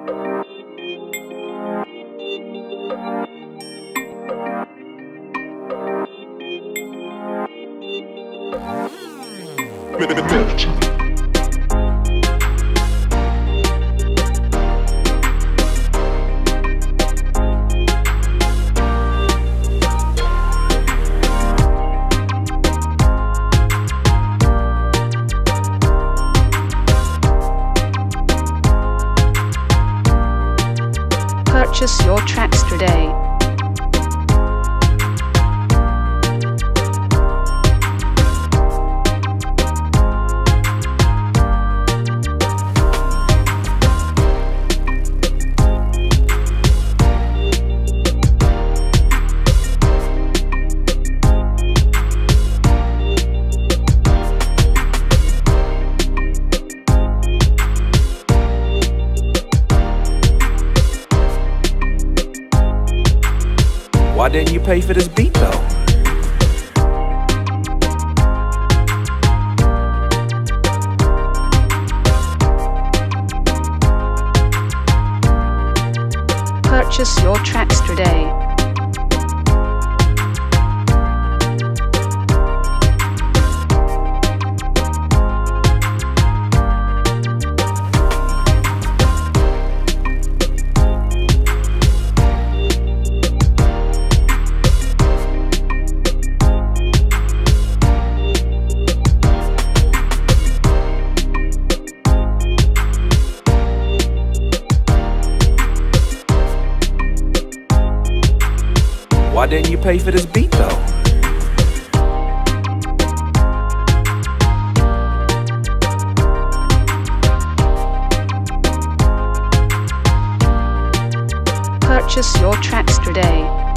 Purchase your tracks today. Why didn't you pay for this beat though? Purchase your tracks today. Why didn't you pay for this beat though? Purchase your tracks today.